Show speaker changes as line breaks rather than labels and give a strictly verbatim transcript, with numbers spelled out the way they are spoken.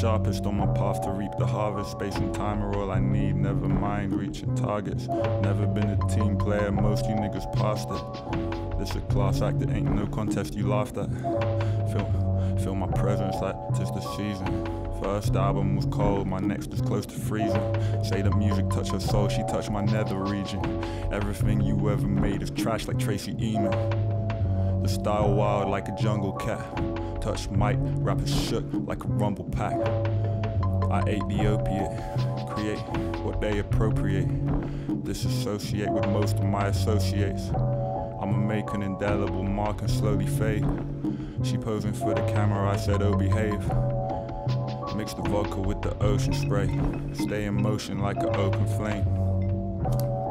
sharpest on my path to reap the harvest. Space and time are all I need, never mind reaching targets. Never been a team player, most you niggas past it. This a class act, it ain't no contest you laughed at. Feel, feel my presence like 'tis the season. First album was cold, my next was close to freezing. Say the music touched her soul, she touched my nether region. Everything you ever made is trash like Tracy Emin. The style wild like a jungle cat. Touch mic, rappers shook like a rumble pack. I ate the opiate, create what they appropriate. Disassociate with most of my associates. I'ma make an indelible mark and slowly fade. She posing for the camera, I said, oh behave. Mix the vodka with the ocean spray. Stay in motion like an open flame.